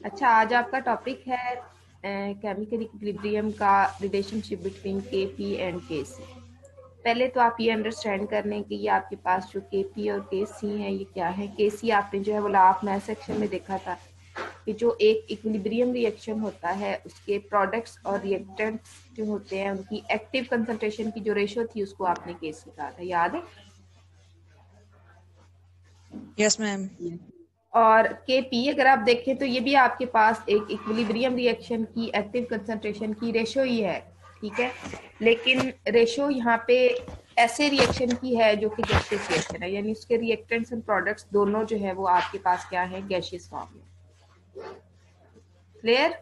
अच्छा, आज आपका टॉपिक है केमिकल इक्विलिब्रियम का relationship between Kp and Kc। पहले तो आप ये अंडरस्टैंड कर लें कि ये आपके पास जो Kp और Kc है ये क्या है। Kc आपने जो है वो लास्ट मैथ सेक्शन में देखा था कि जो एक इक्विलिब्रियम रिएक्शन होता है उसके प्रोडक्ट्स और रिएक्टेंट्स जो होते हैं उनकी एक्टिव कंसंट्रेशन की जो रेशो थी उसको आपने Kc कहा था, याद है? Yes ma'am. और Kp अगर आप देखें तो ये भी आपके पास एक इक्विलिब्रियम रिएक्शन की एक्टिव कंसंट्रेशन की रेशो ही है, ठीक है। लेकिन रेशो यहाँ पे ऐसे रिएक्शन की है जो कि गैसियस रिएक्शन है, यानी उसके रिएक्टेंट्स एंड प्रोडक्ट्स दोनों जो है वो आपके पास क्या है, गैसियस फॉर्म में। क्लियर?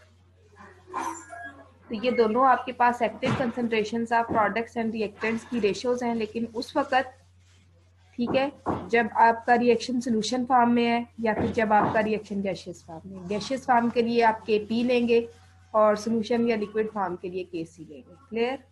तो ये दोनों आपके पास active concentration of products and reactants की रेशोज हैं, लेकिन उस वक्त, ठीक है, जब आपका रिएक्शन सोल्यूशन फॉर्म में है या फिर जब आपका रिएक्शन गैसियस फॉर्म में। गैसियस फॉर्म के लिए आप Kp लेंगे और सोल्यूशन या लिक्विड फॉर्म के लिए Kc लेंगे। क्लियर?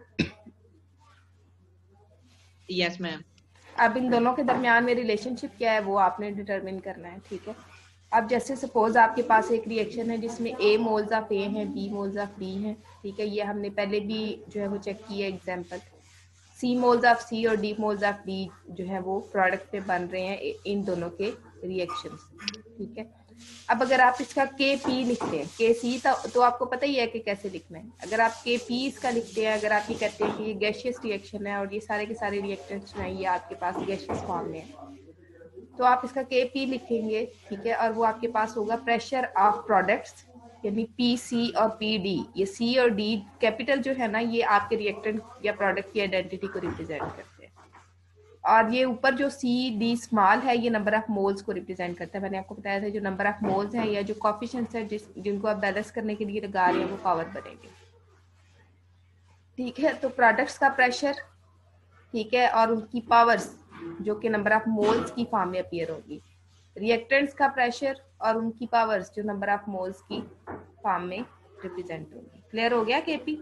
Yes ma'am. अब इन दोनों के दरमियान में रिलेशनशिप क्या है वो आपने डिटरमिन करना है, ठीक है। अब जैसे सपोज आपके पास एक रिएक्शन है जिसमें A मोल्स ऑफ A है, B मोल्स ऑफ B है, ठीक है। ये हमने पहले भी जो है वो चेक किया example. C moles of C और D मोल्स ऑफ D जो है वो प्रोडक्ट पे बन रहे हैं इन दोनों के रिएक्शंस, ठीक है। अब अगर आप इसका Kp लिखते हैं, Kc तो आपको पता ही है कि कैसे लिखना है। अगर आप Kp इसका लिखते हैं, अगर आप ये कहते हैं कि ये गैसियस रिएक्शन है और ये सारे के सारे रिएक्टेंट्स हैं ये आपके पास गैसियस फॉर्म में है, तो आप इसका Kp लिखेंगे, ठीक है। और वो आपके पास होगा प्रेशर ऑफ प्रोडक्ट्स, यानी Pc और Pd। ये C और D कैपिटल जो है ना, ये आपके रिएक्टेंट या प्रोडक्ट की आइडेंटिटी को रिप्रेजेंट करते हैं। और ये ऊपर जो सी डी स्मॉल है ये नंबर ऑफ मोल्स को रिप्रेजेंट करता है। मैंने आपको बताया था जो नंबर ऑफ मोल्स हैं या जो कोफिशिएंट्स हैं जिनको आप बैलेंस करने के लिए लगा रहे हैं वो पावर बनेंगे, ठीक है। तो प्रोडक्ट्स का प्रेशर, ठीक है, और उनकी पावर्स जो कि नंबर ऑफ मोल्स की फॉर्म में अपीयर होगी। रिएक्टेंट्स का प्रेशर और उनकी पावर्स जो नंबर ऑफ मोल्स की फॉर्म में रिप्रेजेंट होगी। क्लियर हो गया केपी?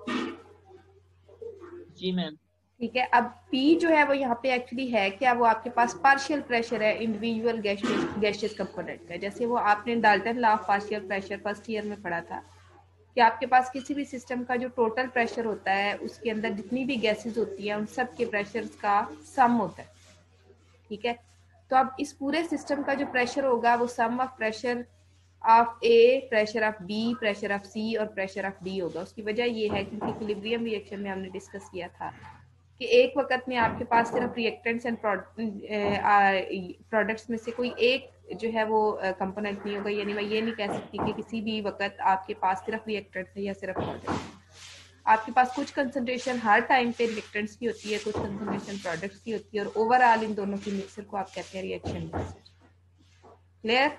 जी मैम। ठीक है। अब P जो है वो यहाँ पे एक्चुअली है क्या, वो आपके पास पार्शियल प्रेशर है इंडिविजुअल गैसियस कंपोनेंट का। जैसे वो आपने Dalton law of partial pressure first year में पढ़ा था कि आपके पास किसी भी सिस्टम का जो टोटल प्रेशर होता है उसके अंदर जितनी भी गैसेस होती हैं उन सब के प्रेशर का सम होता है, ठीक है। तो अब इस पूरे सिस्टम का जो प्रेशर होगा वो sum of pressure of A, pressure of B, pressure of C और प्रेशर ऑफ डी होगा। उसकी वजह ये है क्योंकि इक्विलिब्रियम रिएक्शन में हमने डिस्कस किया था कि एक वक्त में आपके पास सिर्फ रिएक्टेंट्स एंड प्रोडक्ट्स में से कोई एक जो है वो कंपोनेंट नहीं होगा। यानी मैं ये नहीं कह सकती कि किसी भी वक्त आपके पास सिर्फ रिएक्टेंट्स है या सिर्फ प्रोडक्ट्स। आपके पास कुछ कंसंट्रेशन हर टाइम पे रिएक्टेंट्स की होती है, कुछ कंसंट्रेशन प्रोडक्ट्स की होती है, और ओवरऑल इन दोनों की मिक्सर को आप कहते हैं रिएक्शन मिक्सर। क्लियर?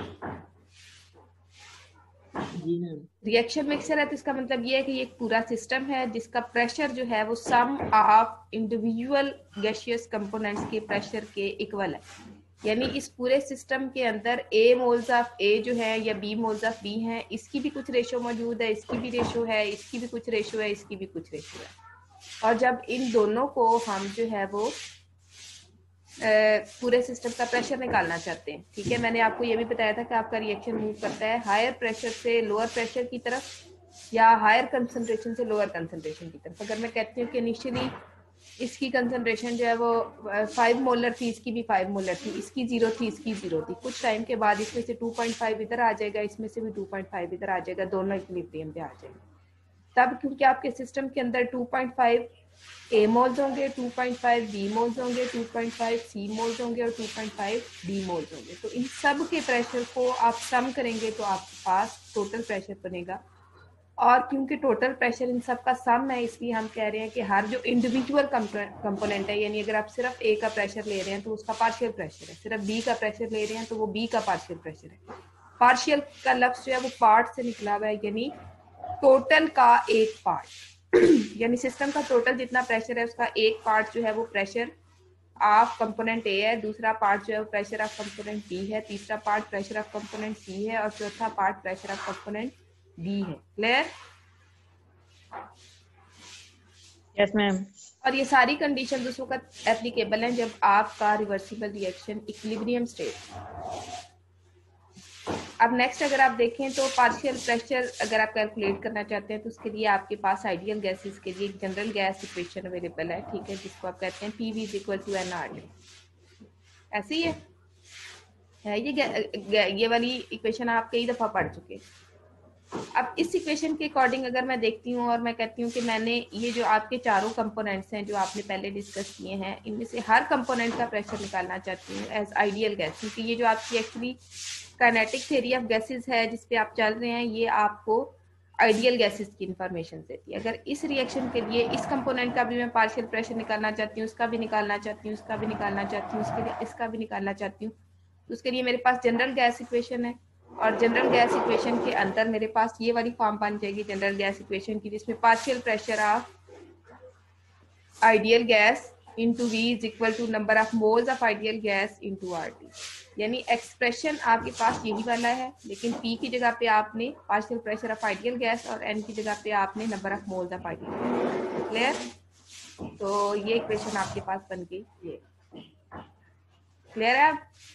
जी मैम। रिएक्शन मिक्सर है तो इसका मतलब ये है कि ये एक पूरा सिस्टम है जिसका प्रेशर जो है वो sum of individual gaseous components के प्रेशर के इक्वल है। यानी इस पूरे सिस्टम के अंदर A मोल्स ऑफ A जो है या B मोल्स ऑफ B है, इसकी भी कुछ रेशो मौजूद है, इसकी भी रेशो है, इसकी भी कुछ रेशो है, इसकी भी कुछ रेशो है। और जब इन दोनों को हम जो है वो पूरे सिस्टम का प्रेशर निकालना चाहते हैं, ठीक है। मैंने आपको ये भी बताया था कि आपका रिएक्शन मूव करता है हायर प्रेशर से लोअर प्रेशर की तरफ या हायर कंसंट्रेशन से लोअर कंसंट्रेशन की तरफ। अगर मैं कहती हूँ कि इनिशियली इसकी कंसंट्रेशन जो है वो 5 मोलर थी, इसकी भी 5 मोलर थी, इसकी 0 थी, इसकी 0 थी, कुछ टाइम के बाद इसमें से 2.5 इधर आ जाएगा, इसमें से भी 2.5 इधर आ जाएगा, दोनों इक्विलिब्रियम पे आ जाएंगे। तब क्योंकि आपके सिस्टम के अंदर 2.5 A मोल्स होंगे, 2.5 B मोल्स होंगे, 2.5 C मोल्स होंगे और 2.5 D मोल्स होंगे। तो इन सब के प्रेशर को आप सम करेंगे तो आपके पास टोटल प्रेशर बनेगा। और क्योंकि टोटल प्रेशर इन सब का सम है इसलिए हम कह रहे हैं कि हर जो इंडिविजुअल कंपोनेंट है, यानी अगर आप सिर्फ A का प्रेशर ले रहे हैं तो उसका पार्शियल प्रेशर है, सिर्फ B का प्रेशर ले रहे हैं तो वो B का पार्शियल प्रेशर है। पार्शियल का लफ्ज जो है वो पार्ट से निकला हुआ है, यानी टोटल का एक पार्ट यानी सिस्टम का टोटल जितना प्रेशर है उसका एक पार्ट जो है वो प्रेशर ऑफ कंपोनेंट ए है, दूसरा पार्ट जो है वो प्रेशर ऑफ कंपोनेंट बी है, तीसरा part pressure of component C है और चौथा part pressure of component D है। क्लियर? Yes ma'am. और ये सारी कंडीशन उस वक्त एप्लीकेबल हैं जब आपका रिवर्सिबल रिएक्शन इक्विलिब्रियम स्टेट। अब नेक्स्ट अगर आप देखें तो पार्शियल प्रेशर अगर आप कैलकुलेट करना चाहते हैं तो उसके लिए आपके पास आइडियल गैसेस के लिए एक जनरल गैस इक्वेशन अवेलेबल है, ठीक है, जिसको आप कहते हैं PV इक्वल टू NRT। ऐसे ही है ये वाली इक्वेशन आप कई दफ़ा पढ़ चुके हैं। अब इस इक्वेशन के अकॉर्डिंग अगर मैं देखती हूँ और मैं कहती हूँ कि मैंने ये जो आपके चारों कंपोनेंट्स हैं जो आपने पहले डिस्कस किए हैं, इनमें से हर कंपोनेंट का प्रेशर निकालना चाहती हूँ एज आइडियल गैस, क्योंकि ये जो आपकी actually kinetic theory of gases है जिस पे आप चल रहे हैं, ये आपको आइडियल गैसेस की इंफॉर्मेशन देती है। अगर इस रिएक्शन के लिए इस कंपोनेंट का भी मैं पार्शियल प्रेशर निकालना चाहती हूँ, उसका भी निकालना चाहती हूँ, उसका भी निकालना चाहती हूँ, उसके लिए इसका भी निकालना चाहती हूँ, तो उसके लिए मेरे पास जनरल गैस इक्वेशन है, और जनरल गैस इक्वेशन के अंदर मेरे पास ये वाली फॉर्म बन जाएगी जनरल गैस इक्वेशन की, जिसमें partial pressure of ideal gas into V is equal to number of moles of ideal gas into RT। यानी एक्सप्रेशन आपके पास यही वाला है, लेकिन P की जगह पे आपने partial pressure of ideal gas और N की जगह पे आपने number of moles of ideal gas. Clear? तो ये इक्वेशन आपके पास बन गई, ये क्लियर है?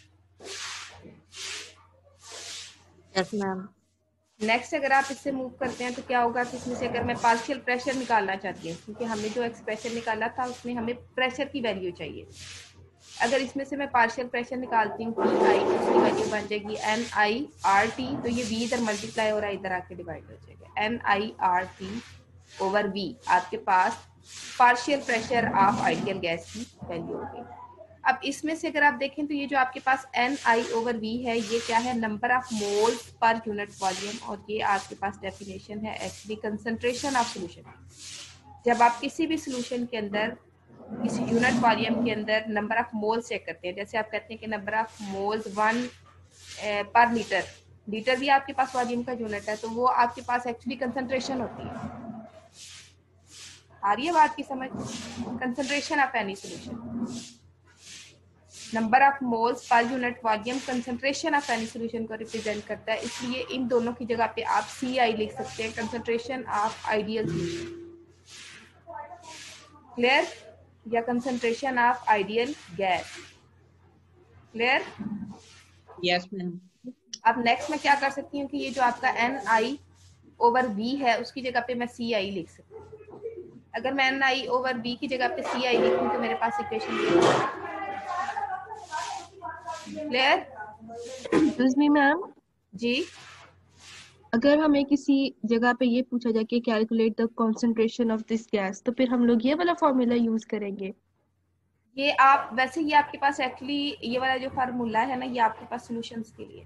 Yes, ma'am. नेक्स्ट अगर आप इससे मूव करते हैं तो क्या होगा कि इसमें से अगर मैं पार्शियल प्रेशर निकालना चाहती हूँ, क्योंकि हमने जो एक्सप्रेशन निकाला था उसमें हमें प्रेशर की वैल्यू चाहिए, अगर इसमें से मैं पार्शियल प्रेशर निकालती हूँ PI, उसकी वैल्यू बन जाएगी NIRT, तो ये V इधर मल्टीप्लाई हो रहा है, इधर आके डिवाइड हो जाएगा, NIRT ओवर V आपके पास partial pressure of ideal gas की वैल्यू हो गई। अब इसमें से अगर आप देखें तो ये जो आपके पास NI ओवर V है, ये क्या है, number of moles per unit volume, और ये आपके पास डेफिनेशन है एक्चुअली कंसंट्रेशन ऑफ सोल्यूशन। जब आप किसी भी सोल्यूशन के अंदर किसी यूनिट वॉल्यूम के अंदर नंबर ऑफ मोल्स चेक करते हैं, जैसे आप कहते हैं कि नंबर ऑफ मोल्स 1 पर लीटर, लीटर भी आपके पास वॉल्यूम का यूनिट है, तो वो आपके पास एक्चुअली कंसंट्रेशन होती है। आ रही है बात की समझ? Concentration of any solution, number of moles per unit volume concentration of any solution को रिप्रेजेंट करता है, इसलिए इन दोनों की जगह पे आप CI लिख सकते हैं, concentration of ideal solution. Clear? या concentration of ideal gas. Clear? Yes, ma'am. अब नेक्स्ट मैं क्या कर सकती हूँ कि ये जो आपका NI ओवर V है उसकी जगह पे मैं CI लिख सकती हूँ। अगर मैं NI ओवर V की जगह पे CI लिखूँ तो मेरे पास इक्वेशन ये है। क्लियर? एक्सक्यूज मी मैम, जी, अगर हमें किसी जगह पे ये पूछा जाए कि calculate the concentration of this gas, तो फिर हम लोग ये वाला फॉर्मूला यूज करेंगे? ये आप वैसे ये आपके पास एक्चुअली ये वाला जो फार्मूला है ना, ये आपके पास सॉल्यूशंस के लिए,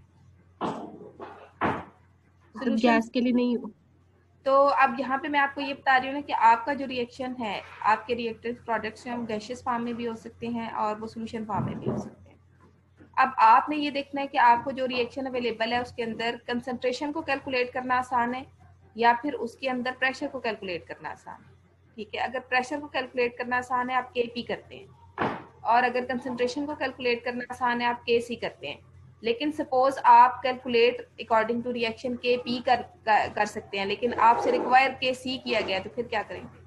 तो सॉल्यूशंस गैस के लिए नहीं? तो अब यहाँ पे मैं आपको ये बता रही हूँ ना कि आपका जो रिएक्शन है, आपके रिएक्टिव प्रोडक्ट्स हैं वो गैसियस फॉर्म में भी हो सकते हैं और वो सॉल्यूशन फॉर्म में भी हो सकते हैं। अब आपने ये देखना है कि आपको जो रिएक्शन अवेलेबल है उसके अंदर कंसंट्रेशन को कैलकुलेट करना आसान है या फिर उसके अंदर प्रेशर को कैलकुलेट करना आसान है। ठीक है, अगर प्रेशर को कैलकुलेट करना आसान है आप KP करते हैं, और अगर कंसंट्रेशन को कैलकुलेट करना आसान है आप KC करते हैं। लेकिन सपोज आप calculate according to reaction KP कर सकते हैं, लेकिन आपसे रिक्वायर KC किया गया, तो फिर क्या करेंगे?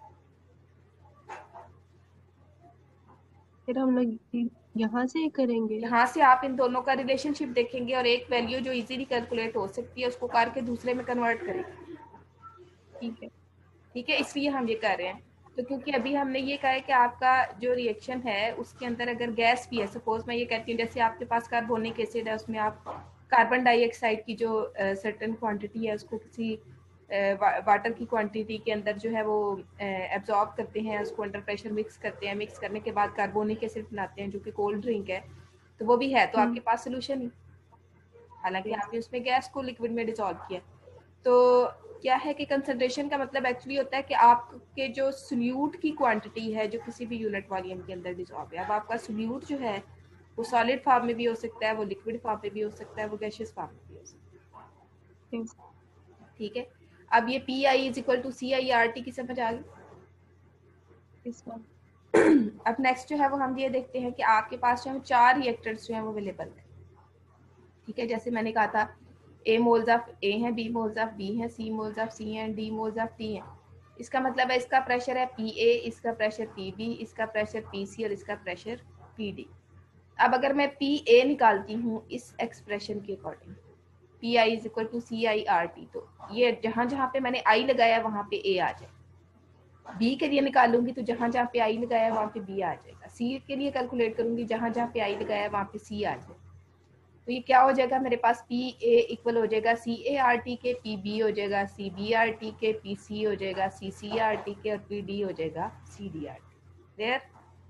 फिर हम लोग यहाँ से ही करेंगे। यहाँ से आप इन दोनों का रिलेशनशिप देखेंगे और एक वैल्यू जो इजीली कैलकुलेट हो सकती है उसको करके दूसरे में कन्वर्ट करेंगे। ठीक है। ठीक है, इसलिए हम ये कर रहे हैं। तो क्योंकि अभी हमने ये कहा है कि आपका जो रिएक्शन है उसके अंदर अगर गैस भी है, सपोज मैं ये कहती हूँ जैसे आपके पास कार्बोनिक एसिड है, उसमें आप कार्बन डाइऑक्साइड की जो सर्टेन क्वांटिटी है उसको किसी वाटर की क्वांटिटी के अंदर जो है वो एब्जॉर्ब करते हैं, उसको अंडर प्रेशर मिक्स करते हैं, मिक्स करने के बाद कार्बोनिक एसिड बनाते हैं जो कि कोल्ड ड्रिंक है, तो वो भी है, तो आपके पास सोल्यूशन ही, हालांकि आपने उसमें गैस को लिक्विड में डिसॉल्व किया। तो क्या है कि कंसंट्रेशन का मतलब एक्चुअली होता है कि आपके जो सोल्यूट की क्वांटिटी है जो किसी भी यूनिट वॉल्यूम के अंदर डिसॉल्व है। अब आपका सोल्यूट जो है वो सॉलिड फॉर्म में भी हो सकता है, वो लिक्विड फॉर्म में भी हो सकता है, वो गैसियस फॉर्म में भी हो सकता है। ठीक है, अब ये PI is equal to CIRT की समझ आ गई? इस बार अब नेक्स्ट जो है वो हम ये देखते हैं कि आपके पास जो है 4 रिएक्टर्स जो है वो अवेलेबल है। ठीक है, जैसे मैंने कहा था A मोल्स ऑफ A हैं, B मोल्स ऑफ B हैं, C मोल्स ऑफ C हैं, D मोल्स ऑफ D हैं। इसका मतलब है इसका प्रेशर है PA, इसका प्रेशर PB, इसका प्रेशर PC और इसका प्रेशर PD। अब अगर मैं PA निकालती हूँ इस एक्सप्रेशन के according, P I is equal to C I R T, तो ये जहां जहां पे मैंने आई लगाया वहां पे ए आ जाए। बी के लिए निकालूंगी तो जहां जहां पे आई लगाया वहां पे बी आ जाएगा। सी के लिए कैलकुलेट करूंगी, जहां जहां पे आई लगाया वहां पे सी आ जाए। तो ये क्या हो जाएगा मेरे पास, पी ए इक्वल हो जाएगा सी ए आर टी के, पी बी हो जाएगा सी बी आर टी के, पी सी हो जाएगा सी सी आर टी के, और पी डी हो जाएगा C D R T. Clear?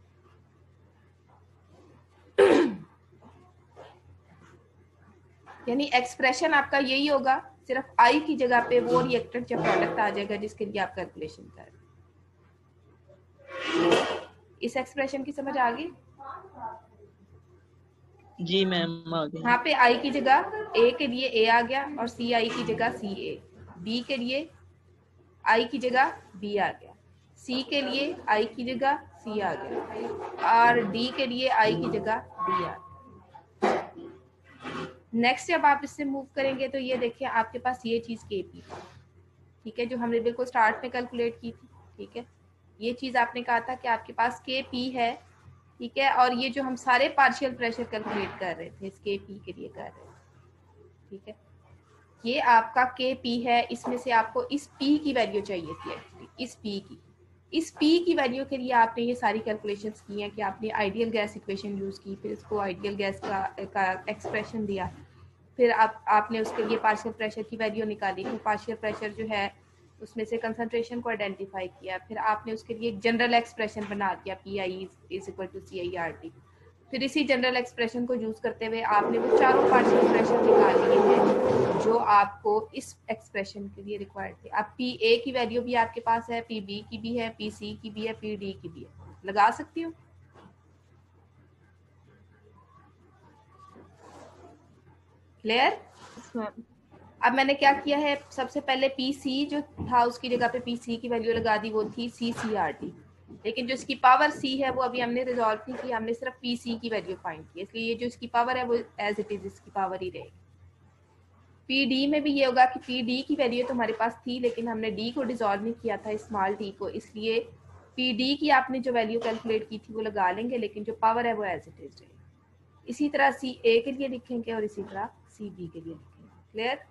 यानी एक्सप्रेशन आपका यही होगा, सिर्फ आई की जगह पे वो रिएक्टेंट या प्रोडक्ट आ जाएगा जिसके लिए आप कैलकुलेशन कर रहे हैं। इस एक्सप्रेशन की समझ आ गई? जी मैम आ गई। यहाँ पे आई की जगह ए के लिए ए आ गया और सी आई की जगह सी ए, बी के लिए आई की जगह बी आ गया, सी के लिए आई की जगह सी आ गया, और डी के लिए आई की जगह डी आ गया। नेक्स्ट जब आप इससे मूव करेंगे तो ये देखिए आपके पास ये चीज के पी, ठीक है, जो हमने बिल्कुल स्टार्ट में कैलकुलेट की थी। ठीक है, ये चीज आपने कहा था कि आपके पास के पी है, ठीक है, और ये जो हम सारे पार्शियल प्रेशर कैलकुलेट कर रहे थे इस के पी के लिए कर रहे थे। ठीक है, ये आपका के पी है, इसमें से आपको इस पी की वैल्यू चाहिए थी एक्चुअली, इस पी की वैल्यू के लिए आपने ये सारी कैलकुलेशंस की हैं कि आपने आइडियल गैस इक्वेशन यूज की, फिर इसको आइडियल गैस का एक्सप्रेशन दिया, फिर आपने उसके लिए पार्शियल प्रेशर की वैल्यू निकाली, फिर पार्शियल प्रेशर जो है उसमें से कंसंट्रेशन को आइडेंटिफाई किया, फिर आपने उसके लिए एक जनरल एक्सप्रेशन बना दिया P I is equal to C I R T. फिर इसी जनरल एक्सप्रेशन को यूज करते हुए आपने वो चारों पार्शियल प्रेशर निकाल लिए हैं जो आपको इस एक्सप्रेशन के लिए रिक्वायर्ड थे। अब पी ए की वैल्यू भी आपके पास है, पी बी की भी है, पी सी की भी है, पी डी की भी है, लगा सकती हूँ। क्लियर? अब मैंने क्या किया है, सबसे पहले पी सी जो था उसकी जगह पे पी सी की वैल्यू लगा दी, वो थी सी सी आर टी, लेकिन जो इसकी पावर सी है वो अभी हमने रिजॉल्व नहीं की, हमने सिर्फ पी सी की वैल्यू फाइंड की, इसलिए ये जो इसकी पावर है वो एज इट इज इसकी पावर ही रहेगी। पी डी में भी ये होगा कि पी डी की वैल्यू तो हमारे पास थी लेकिन हमने डी को डिजॉल्व नहीं किया था, स्मॉल डी को, इसलिए पी डी की आपने जो वैल्यू कैलकुलेट की थी वो लगा लेंगे, लेकिन जो पावर है वो एज इट इज रहेगी। इसी तरह सी ए के लिए लिखेंगे और इसी तरह सी बी के लिए लिखेंगे। क्लियर?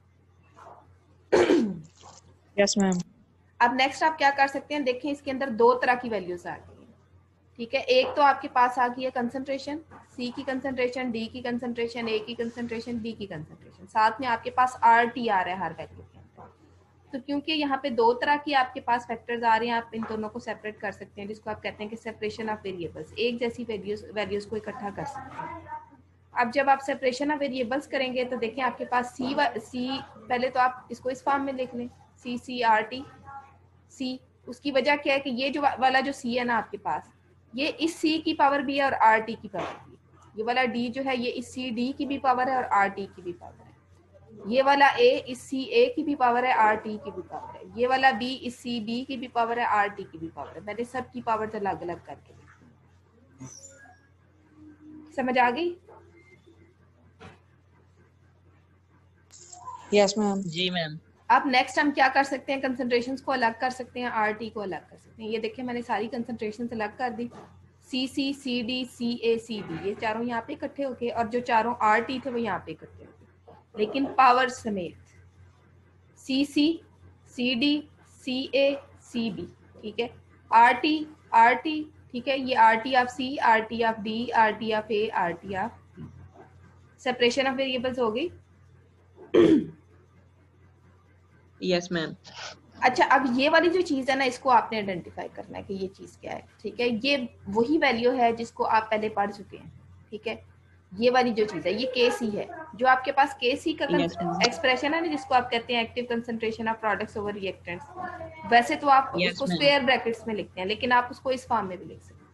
Yes ma'am. अब नेक्स्ट आप क्या कर सकते हैं, देखें इसके अंदर दो तरह की वैल्यूज आ गई हैं। ठीक है, एक तो आपके पास आ गई है कंसंट्रेशन, सी की कंसंट्रेशन, डी की कंसंट्रेशन, ए की कंसंट्रेशन, डी की कंसंट्रेशन, साथ में आपके पास आर टी आ रहा है हर वैल्यू के अंदर। तो क्योंकि यहाँ पे दो तरह की आपके पास फैक्टर्स आ रहे हैं, आप इन दोनों को सेपरेट कर सकते हैं, जिसको आप कहते हैं कि सेपरेशन ऑफ वेरिएबल्स, एक जैसी वैल्यूज को इकट्ठा कर सकते हैं। अब जब आप सेपरेशन ऑफ वेरिएबल्स करेंगे तो देखें आपके पास सी पहले तो आप इसको इस फॉर्म में लिख लें, सी सी आर टी सी। उसकी वजह क्या है कि ये जो वाला जो सी है ना आपके पास, ये इस सी की पावर भी है और आर टी की पावर भी है। ये वाला डी जो है ये इस सी डी की भी पावर है और आर टी की भी पावर है। ये वाला ए इस सी ए की भी पावर है, आर टी की भी पावर है। ये वाला बी इस सी बी की भी पावर है, आर टी की भी पावर है। मैंने सबकी पावर अलग अलग करके लिखी। समझ आ गई? Yes ma'am. जी मैम। अब नेक्स्ट हम क्या कर सकते हैं, कंसंट्रेशंस को अलग कर सकते हैं, आर टी को अलग कर सकते हैं। ये देखिए मैंने सारी कंसंट्रेशंस अलग कर दी, सी सी सी डी सी ए सी बी, ये चारों यहाँ पे इकट्ठे हो गए और जो चारों आर टी थे वो यहाँ पे इकट्ठे हो गए, लेकिन पावर समेत सी सी सी डी सी ए सी बी। ठीक है, आर टी, ठीक है, ये R T of C, R T of D, R T of A, R T of B. Separation of variables हो गई। Yes ma'am. अच्छा, अब ये वाली जो चीज है ना इसको आपने आइडेंटिफाई करना है कि ये चीज क्या है। ठीक है, ये वही वैल्यू है जिसको आप पहले पढ़ चुके हैं। ठीक है, ये वाली जो चीज है ये के सी है, जो आपके पास के सी का एक्सप्रेशन है ना जिसको आप कहते हैं active concentration of products over reactants. वैसे तो आप उसको स्क्वायर ब्रैकेट्स में लिखते हैं, लेकिन आप उसको इस फॉर्म में भी लिख सकते हैं।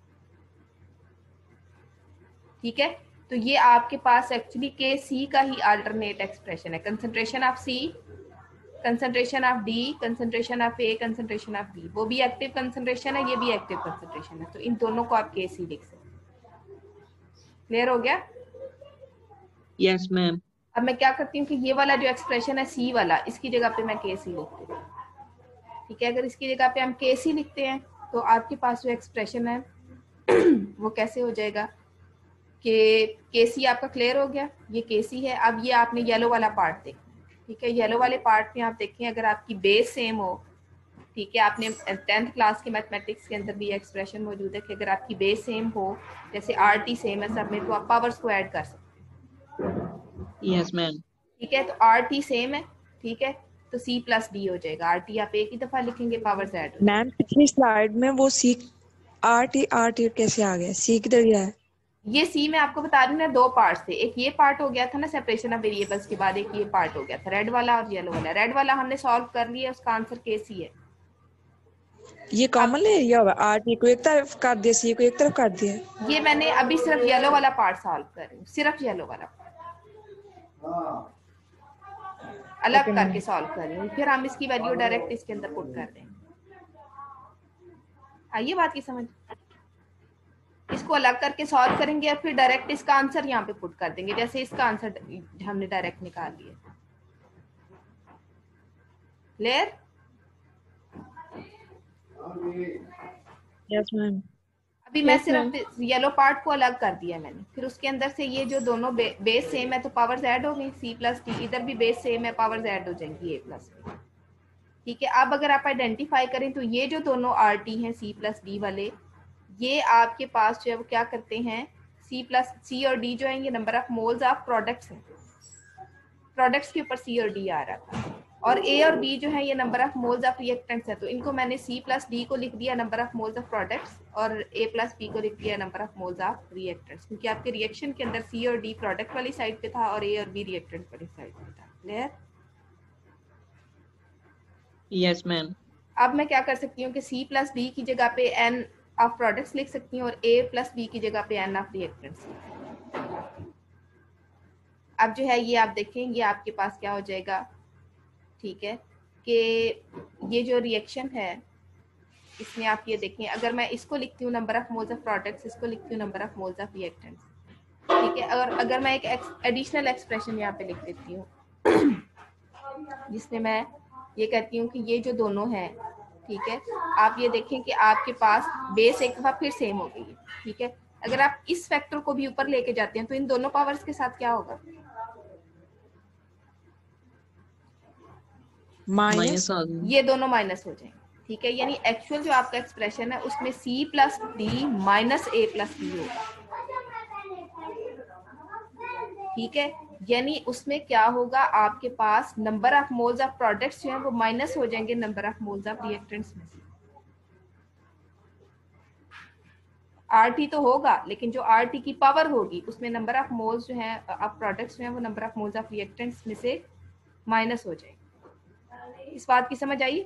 ठीक है, तो ये आपके पास एक्चुअली के सी का ही अल्टरनेट एक्सप्रेशन है, concentration of C, concentration of D, concentration of A, concentration of B. वो भी एक्टिव कंसंट्रेशन है, ये भी एक्टिव कंसंट्रेशन है, तो इन दोनों को आप के सी लिख सकते हैं। क्लियर हो गया? Yes ma'am. अब मैं क्या करती हूँ कि ये वाला जो एक्सप्रेशन है सी वाला, इसकी जगह पे मैं के सी लिखती हूँ। ठीक है, अगर इसकी जगह पे हम के सी लिखते हैं तो आपके पास जो एक्सप्रेशन है वो कैसे हो जाएगा, कि केसी आपका क्लियर हो गया, ये केसी है। अब ये आपने येलो वाला पार्ट देखा, ठीक है। येलो वाले पार्ट में आप देखें, अगर आपकी बेस सेम हो, ठीक है, आपने 10th क्लास के मैथमेटिक्स के अंदर भी एक्सप्रेशन मौजूद है कि अगर आपकी बेस सेम हो, जैसे आर टी सेम है सब में, तो आप पावर्स को ऐड कर सकते हैं, Yes, ma'am. ठीक है। तो आर टी सेम है, ठीक है, तो सी प्लस डी हो जाएगा। आर टी आप एक ही दफा लिखेंगे, पावर्स ऐड हो मैम पिछली स्लाइड में वो सी आर टी कैसे आ गया, सी किधर गया है? ये सी में आपको बता रही हूँ ना, दो पार्ट थे। एक ये पार्ट हो गया था ना सेपरेशन ऑफ वेरिएबल्स के बाद, एक ये पार्ट हो गया था रेड वाला और येलो वाला। रेड वाला हमने सॉल्व कर लिया, उसका आंसर के सी है। ये कॉमन एरिया होगा, आर टी को एक तरफ कर दिया, सी को एक तरफ कर दिया। ये मैंने अभी सिर्फ येलो वाला पार्ट सॉल्व कर रही हूँ, सिर्फ येलो वाला पार्ट अलग Okay, करके ma'am. सॉल्व कर रही हूँ, फिर हम इसकी वैल्यू डायरेक्ट इसके अंदर पुट कर देंगे। आइए बात की समझ, इसको अलग करके सॉल्व करेंगे और फिर डायरेक्ट इसका आंसर यहाँ पे पुट कर देंगे, जैसे इसका आंसर हमने डायरेक्ट निकाल लिया। क्लियर? Yes ma'am. अभी मैं Yes, सिर्फ येलो पार्ट को अलग कर दिया मैंने, फिर उसके अंदर से ये जो दोनों बेस सेम है तो पावर्स ऐड हो गई, सी प्लस डी, इधर भी बेस सेम है, पावर्स ऐड हो जाएंगी ए प्लस बी, ठीक है। अब अगर आप आइडेंटिफाई करें तो ये जो दोनों आर टी हैं सी प्लस डी वाले, ये आपके पास जो है वो क्या करते हैं, सी प्लस सी और डी जो है ये number of moles of products हैं, प्रोडक्ट्स के ऊपर सी और डी आ रहा था, और ए और बी जो है ये number of moles of reactants है। तो इनको मैंने सी प्लस डी को लिख दिया number of moles of products, और ए प्लस बी को लिख दिया number of moles of reactants, क्योंकि आपके रिएक्शन के अंदर सी और डी प्रोडक्ट वाली साइड पे था और ए और बी रिएक्टेंट वाली साइड पे था। क्लियर? Yes, ma'am. अब मैं क्या कर सकती हूँ कि सी प्लस डी की जगह पे एन ऑफ प्रोडक्ट्स लिख सकती हूँ और ए प्लस बी की जगह पे एन ऑफ रिएक्टेंट्स। अब जो है ये आप देखें, ये आपके पास क्या हो जाएगा, ठीक है, कि ये जो रिएक्शन है इसमें आप ये देखें, अगर मैं इसको लिखती हूँ number of moles of products, इसको लिखती हूँ number of moles of reactants, ठीक है। और अगर मैं एक एडिशनल एक्सप्रेशन यहाँ पे लिख देती हूँ जिसमें मैं ये कहती हूँ कि ये जो दोनों हैं, ठीक है, आप ये देखें कि आपके पास बेस एक दफा फिर सेम हो गई है, ठीक है। अगर आप इस फैक्टर को भी ऊपर लेके जाते हैं तो इन दोनों पावर्स के साथ क्या होगा, माइनस। Minus आ गई। ये दोनों माइनस हो जाएंगे, ठीक है। यानी एक्चुअल जो आपका एक्सप्रेशन है उसमें C plus D minus A plus B होगा, ठीक है। यानी उसमें क्या होगा, आपके पास number of moles of products जो हैं वो माइनस हो जाएंगे number of moles of reactants में से। आरटी तो होगा, लेकिन जो आरटी की पावर होगी उसमें नंबर ऑफ मोल्स जो हैं ऑफ प्रोडक्ट्स जो हैं वो number of moles of reactants में से माइनस हो जाएंगे। इस बात की समझ आई?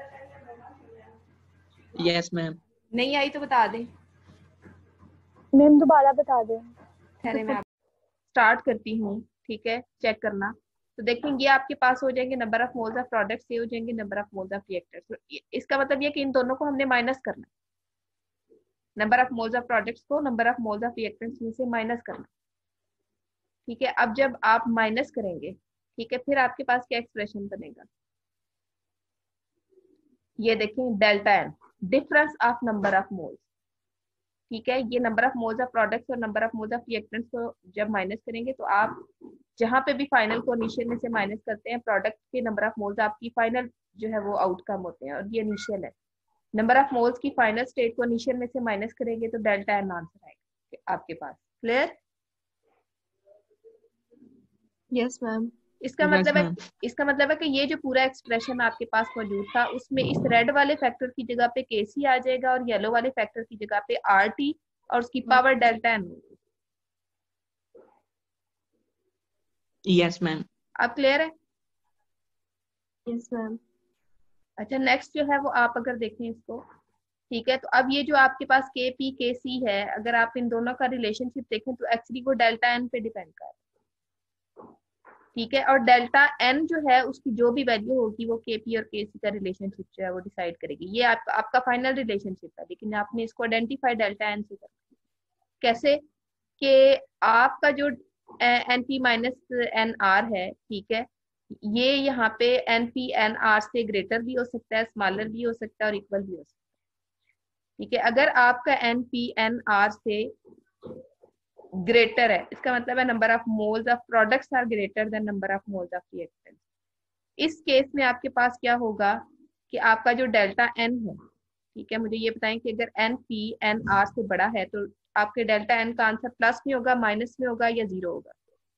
Yes, ma'am. नहीं आई तो बता दें। मैम दोबारा बता दें। ठहरे मैं स्टार्ट करती हूँ, ठीक है, चेक करना। तो देखेंगे आपके पास हो जाएंगे number of moles of products, ये हो जाएंगे number of moles of reactors. इसका मतलब ये कि इन दोनों को हमने माइनस करना, number of moles of products को number of moles of reactants में से माइनस करना, ठीक है। अब जब आप माइनस करेंगे, ठीक है, फिर आपके पास क्या एक्सप्रेशन बनेगा, ये देखें, delta N, difference of number of moles, ठीक है। ये number of moles of products और number of moles of reactants को जब माइनस करेंगे तो आप जहां पे भी फाइनल को इनिशियल में से माइनस करते हैं, प्रोडक्ट के नंबर ऑफ मोल्स आपकी फाइनल जो है वो आउटकम होते हैं, और ये इनिशियल है। नंबर ऑफ मोल्स की फाइनल स्टेट को इनिशियल में से माइनस करेंगे तो डेल्टा एन आंसर आएगा आपके पास। क्लियर? Yes ma'am. इसका Yes, मतलब है, ma'am. इसका मतलब है कि ये जो पूरा एक्सप्रेशन आपके पास मौजूद था उसमें इस रेड वाले फैक्टर की जगह पे केसी आ जाएगा और येलो वाले फैक्टर की जगह पे आरटी और उसकी power delta N. Yes, ma'am. अब क्लियर है? Yes ma'am. अच्छा, नेक्स्ट जो है वो आप अगर देखें इसको, ठीक है, तो अब ये जो आपके पास के पी के सी है, अगर आप इन दोनों का रिलेशनशिप देखें तो एक्चुअली वो डेल्टा एन पे डिपेंड कर रहा है, ठीक है। और डेल्टा एन जो है उसकी जो भी वैल्यू होगी वो के पी और के सी का रिलेशनशिप जो है वो डिसाइड करेगी। ये आपका फाइनल रिलेशनशिप है, लेकिन आपने इसको आइडेंटिफाई डेल्टा एन से करना। कैसे? कि आपका जो N P minus N R है, ठीक है, ये यहाँ पे एन पी एन आर से ग्रेटर भी हो सकता है, स्मॉलर भी हो सकता है और इक्वल भी हो सकता है, ठीक है। अगर आपका एन पी एन आर से ग्रेटर है, इसका मतलब है number of moles of products are greater than number of moles of reactants. इस केस में आपके पास क्या होगा कि आपका जो डेल्टा एन है, ठीक है, मुझे ये बताएं कि अगर एन पी एन आर से बड़ा है तो आपके डेल्टा एन का आंसर प्लस में होगा, माइनस में होगा या जीरो होगा?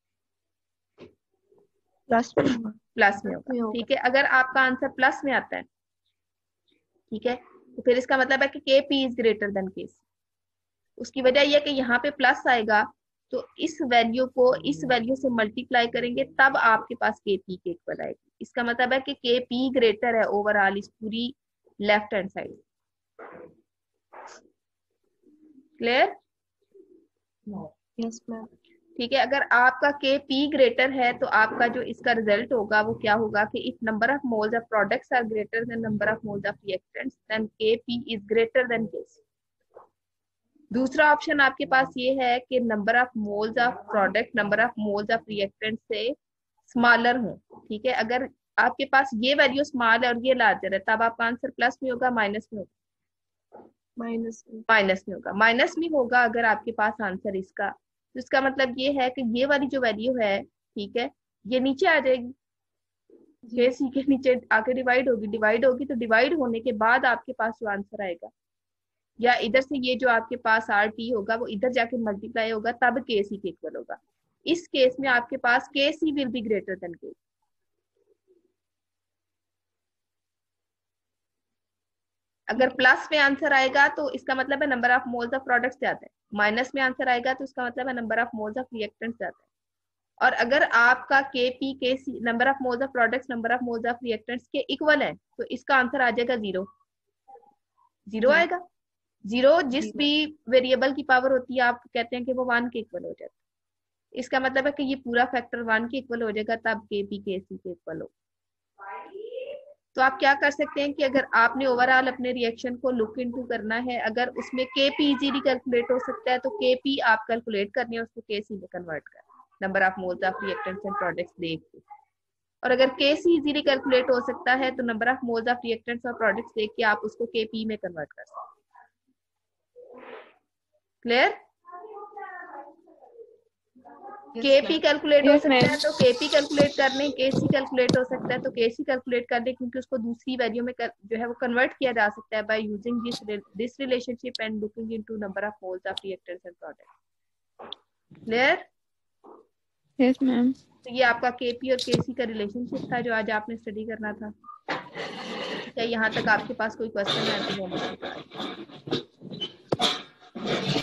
प्लस में होगा। प्लस में होगा, ठीक है। अगर आपका आंसर प्लस में आता है, ठीक है, तो फिर इसका मतलब है कि के P is greater than K सी। उसकी वजह यह है कि यहाँ पे प्लस आएगा तो इस वैल्यू को इस वैल्यू से मल्टीप्लाई करेंगे तब आपके पास के पी के इक्वल आएगी। इसका मतलब है कि के पी ग्रेटर है ओवरऑल इस पूरी left hand side. Clear? Yes ma'am. ठीक है, अगर आपका के पी ग्रेटर है तो आपका जो इसका रिजल्ट होगा वो क्या होगा कि if number of moles of products are greater than number of moles of reactants then K P is greater than K C. दूसरा ऑप्शन आपके पास ये है कि number of moles of product number of moles of reactant से smaller हो, ठीक है। अगर आपके पास ये वैल्यू स्मॉल है और ये लार्जर है तब आपका आंसर प्लस में होगा, माइनस में होगा? माइनस में। माइनस में होगा। माइनस में होगा अगर आपके पास आंसर इसका, तो इसका मतलब ये है कि ये वाली जो वैल्यू है, ठीक है, ये नीचे आ जाएगी, के सी के नीचे आके डिवाइड होगी तो डिवाइड होने के बाद आपके पास जो आंसर आएगा, या इधर से ये जो आपके पास आर टी होगा वो इधर जाके मल्टीप्लाई होगा तब के सी के इक्वल होगा। इस केस में आपके पास K C will be greater than K. अगर प्लस में आंसर आएगा तो इसका मतलब है number of moles of products ज्यादा है, माइनस में आंसर आएगा तो इसका मतलब है number of moles of reactants ज्यादा है। और अगर आपका K P K C number of moles of products number of moles of reactants के इक्वल है तो इसका आंसर आ जाएगा जीरो। जीरो आएगा। जीरो जिस भी वेरिएबल की पावर होती है आप कहते हैं कि वो 1 के इक्वल हो जाता है। इसका मतलब है कि ये पूरा फैक्टर 1 के इक्वल हो जाएगा तब के पी के सी के इक्वल हो। तो आप क्या कर सकते हैं कि अगर आपने ओवरऑल अपने रिएक्शन को लुक इनटू करना है, अगर उसमें के पी इजीली कैलकुलेट हो सकता है तो के पी आप कैलकुलेट करनी है, उसको के सी में कन्वर्ट करना, number of moles of reactants and products देख के। और अगर के सी इजीली कैलकुलेट हो सकता है तो number of moles of reactants और प्रोडक्ट्स देख के आप उसको के पी में कन्वर्ट कर सकते हैं। क्लियर? केपी कैलकुलेट हो सकता है तो केपी कैलकुलेट कर लें, केसी कैलकुलेट हो सकता है तो केसी कैलकुलेट कर लें, क्योंकि उसको दूसरी वैल्यू में जो है वो कन्वर्ट किया जा सकता है by using this relationship and looking into number of moles of reactants and products. Clear? Yes ma'am. तो ये आपका केपी और केसी का रिलेशनशिप था जो आज आपने स्टडी करना था। क्या यहाँ तक आपके पास कोई क्वेश्चन है तो वो मुझे बताइए।